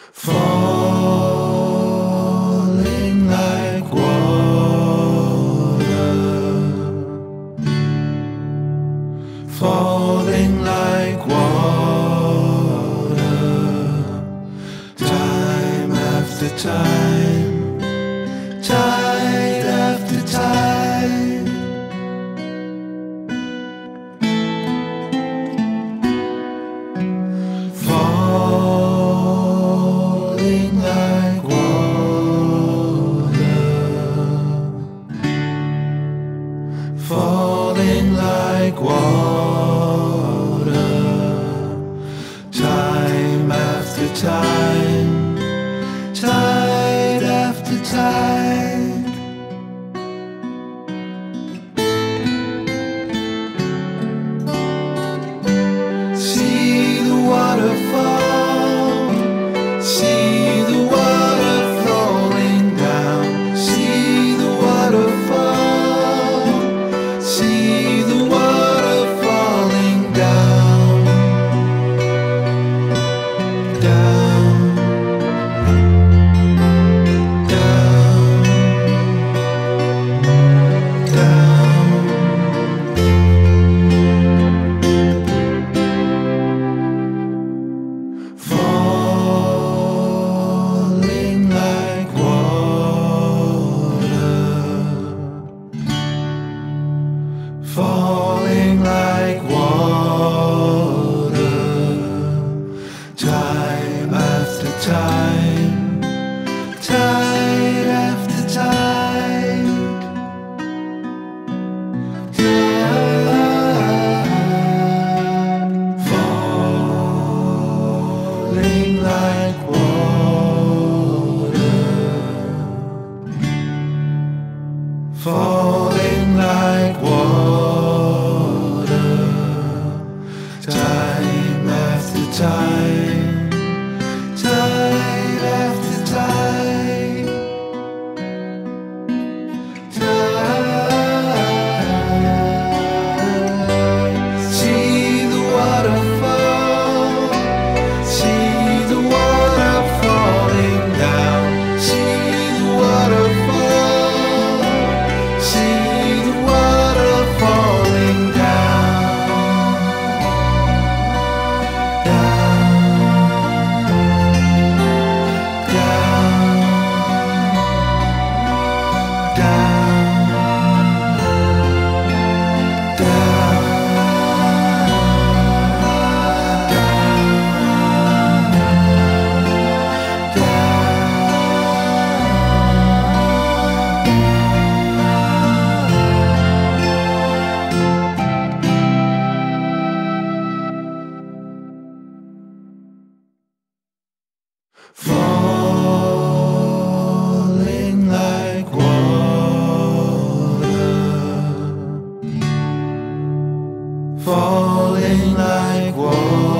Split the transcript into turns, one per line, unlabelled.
Falling like water, falling like water, time after time, tide after tide. Falling like water, falling like water, time after time, tide after tide. See the waterfall, see the water flowing down. See the waterfall, see the water falling down, down, down, down. Falling like water, falling like water, time after time, tide after tide, falling like water, falling like water, time after time, tide after tide, tide. See the waterfall, see the water falling down. See the waterfall, see the water falling down, down, down, down, falling like water, falling like water.